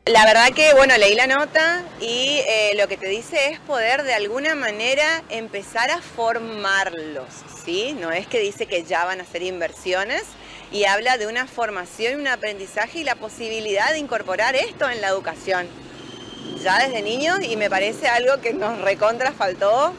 La verdad que, bueno, leí la nota y lo que te dice es poder de alguna manera empezar a formarlos, ¿sí? No es que dice que ya van a hacer inversiones y habla de una formación, un aprendizaje y la posibilidad de incorporar esto en la educación ya desde niños, y me parece algo que nos recontra faltó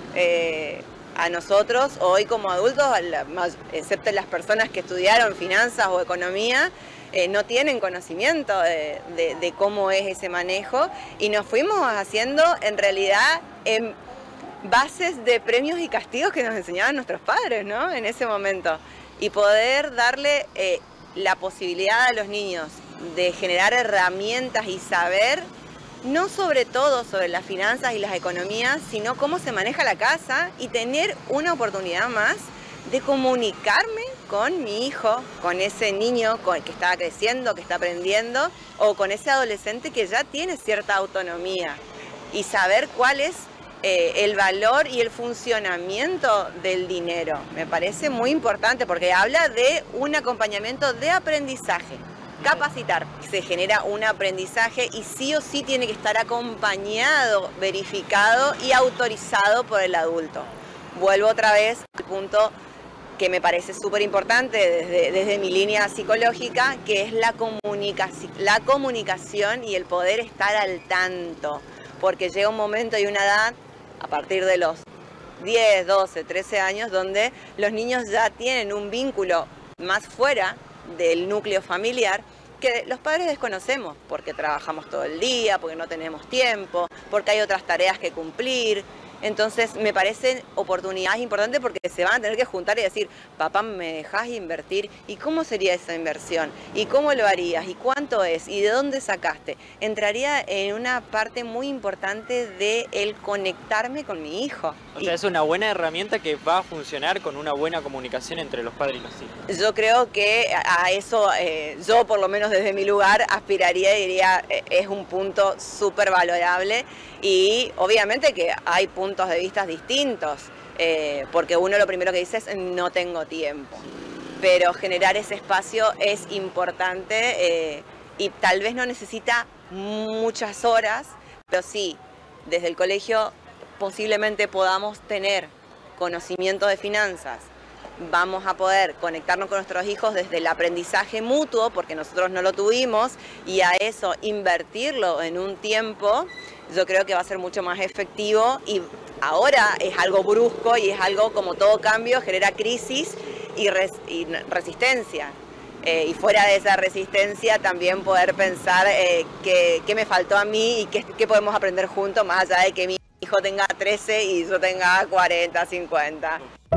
a nosotros hoy como adultos, excepto las personas que estudiaron finanzas o economía. No tienen conocimiento de cómo es ese manejo, y nos fuimos haciendo en realidad en bases de premios y castigos que nos enseñaban nuestros padres, ¿no? En ese momento. Y poder darle la posibilidad a los niños de generar herramientas y saber, no sobre todo sobre las finanzas y las economías, sino cómo se maneja la casa, y tener una oportunidad más de comunicarme con mi hijo, con ese niño que está creciendo, que está aprendiendo, o con ese adolescente que ya tiene cierta autonomía, y saber cuál es el valor y el funcionamiento del dinero. Me parece muy importante porque habla de un acompañamiento de aprendizaje. Capacitar, se genera un aprendizaje y sí o sí tiene que estar acompañado, verificado y autorizado por el adulto. Vuelvo otra vez al punto que me parece súper importante desde mi línea psicológica, que es la comunicación y el poder estar al tanto, porque llega un momento y una edad, a partir de los 10, 12, 13 años, donde los niños ya tienen un vínculo más fuera del núcleo familiar, que los padres desconocemos, porque trabajamos todo el día, porque no tenemos tiempo, porque hay otras tareas que cumplir. Entonces me parecen oportunidades importantes, porque se van a tener que juntar y decir: papá, ¿me dejás invertir? ¿Y cómo sería esa inversión? ¿Y cómo lo harías? ¿Y cuánto es? ¿Y de dónde sacaste? Entraría en una parte muy importante de el conectarme con mi hijo. O sea, es una buena herramienta que va a funcionar con una buena comunicación entre los padres y los hijos. Yo creo que a eso, yo por lo menos desde mi lugar aspiraría y diría, es un punto súper valorable, y obviamente que hay puntos de vista distintos, porque uno lo primero que dice es no tengo tiempo, pero generar ese espacio es importante, y tal vez no necesita muchas horas, pero sí, desde el colegio posiblemente podamos tener conocimiento de finanzas. Vamos a poder conectarnos con nuestros hijos desde el aprendizaje mutuo, porque nosotros no lo tuvimos, y a eso invertirlo en un tiempo, yo creo que va a ser mucho más efectivo. Y ahora es algo brusco y es algo, como todo cambio, genera crisis y resistencia. Y fuera de esa resistencia también poder pensar qué me faltó a mí y qué podemos aprender juntos, más allá de que mi hijo tenga 13 y yo tenga 40, 50.